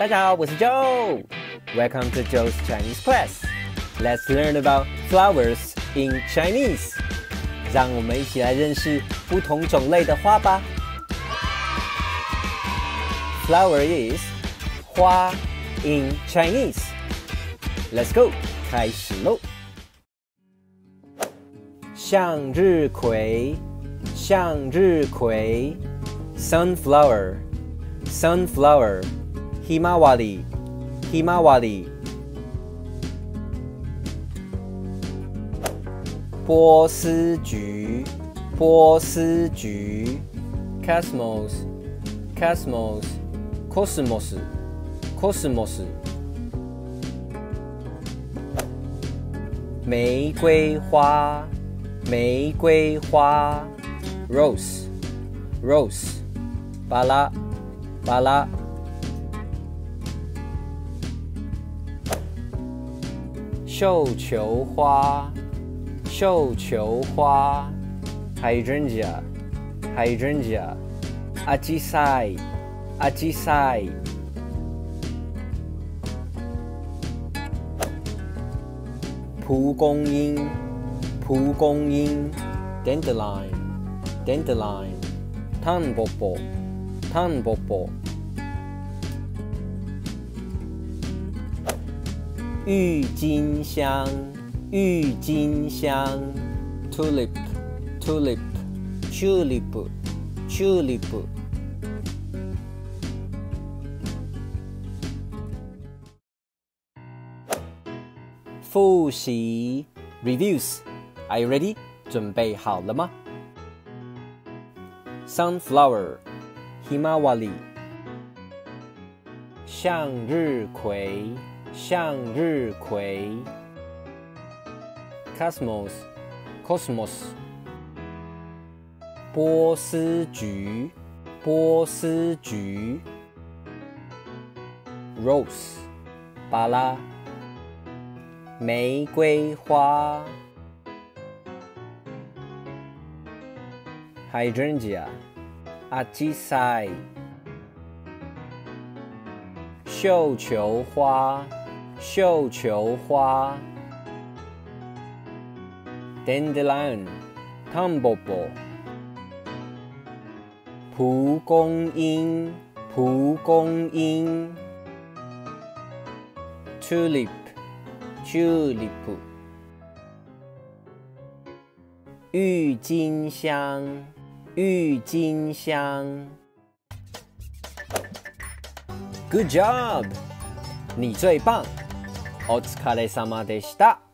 大家好，我是 Joe. Welcome to Joe's Chinese class. Let's learn about flowers in Chinese. 让我们一起来认识不同种类的花吧。Flower is 花 in Chinese. Let's go. 开始喽。向日葵，向日葵 ，sunflower, sunflower, himawari, himawari。波斯菊，波斯菊 ，cosmos, cosmos, cosmos, cosmos。玫瑰花，玫瑰花 ，rose, rose， 巴拉，巴拉。绣球花，绣球花 ，hydrangea, hydrangea， ajisai, ajisai。蒲公英，蒲公英 ，dandelion, dandelion， 汤伯伯，汤伯伯。郁金香，郁金香 ，tulip, tulip, tulip, tulip。复习 reviews. Are you ready? 准备好了吗 ？Sunflower, himawari， 向日葵，向日葵 ，cosmos, cosmos， 波斯菊，波斯菊 ，rose， 巴拉。玫瑰花 ，hydrangea, ajisai。绣球花，绣球花 ，dandelion, 汤伯伯。蒲公英，蒲公英 ，tulip。tulip， 郁金香，郁金香 ，Good job， 你最棒！お疲れ様でした。